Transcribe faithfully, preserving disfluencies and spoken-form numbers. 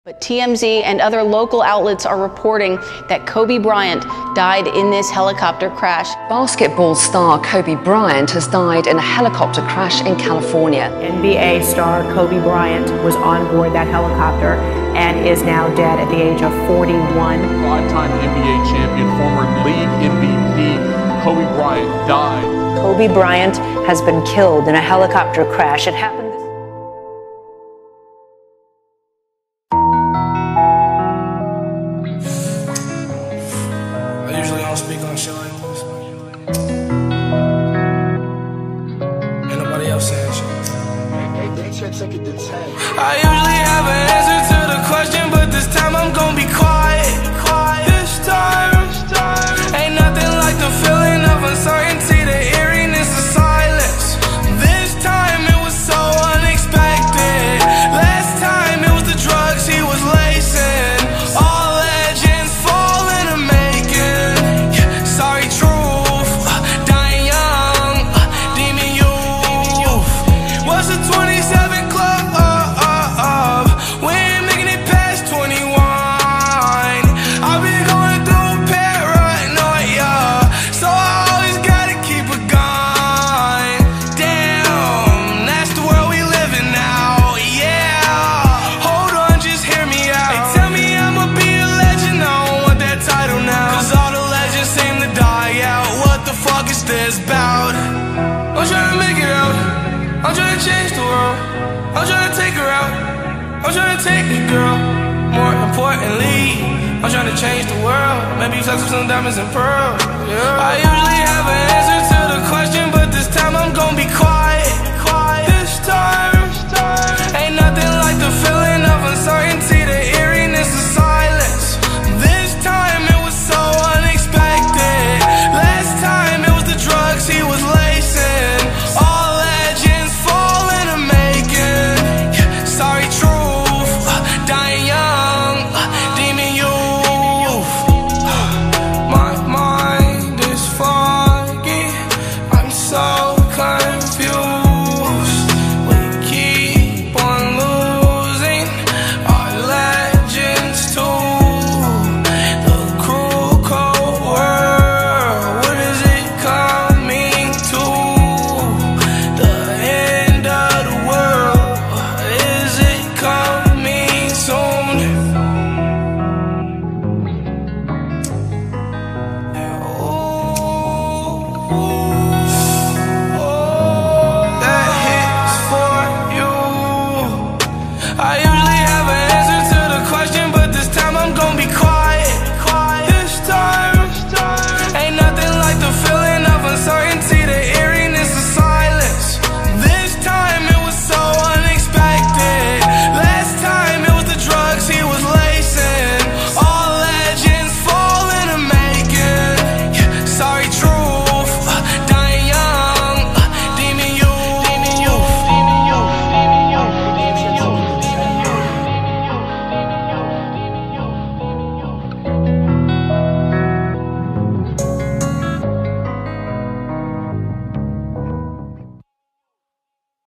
But T M Z and other local outlets are reporting that Kobe Bryant died in this helicopter crash. Basketball star Kobe Bryant has died in a helicopter crash in California. N B A star Kobe Bryant was on board that helicopter and is now dead at the age of forty-one. Five-time N B A champion, former league M V P Kobe Bryant died. Kobe Bryant has been killed in a helicopter crash. It happened I usually don't speak on shit like this. Ain't nobody else saying shit. I usually have an answer to the question, but this time I'm gonna be quiet. This time, ain't nothing like the feeling of uncertainty, the eeriness of silence. This time it was so unexpected. Last time it was the drugs he was lacing. All legends fall in a making. Sorry, truth, dying young, demon youth. What's the twenty-seven club? We ain't making it past twenty-one. I've been going through paranoia, so I always gotta keep a gun. Damn, that's the world we live in now, yeah. Hold on, just hear me out. They tell me I'ma be a legend, I don't want that title now, cause all the legends seem to die out. What the fuck is this about? I'm trying to make it out, I'm trying to change the world, I'm trying to take her out, I'm trying to take it, girl. More importantly, I'm trying to change the world. Maybe flex with some diamonds and pearls, yeah. I usually have an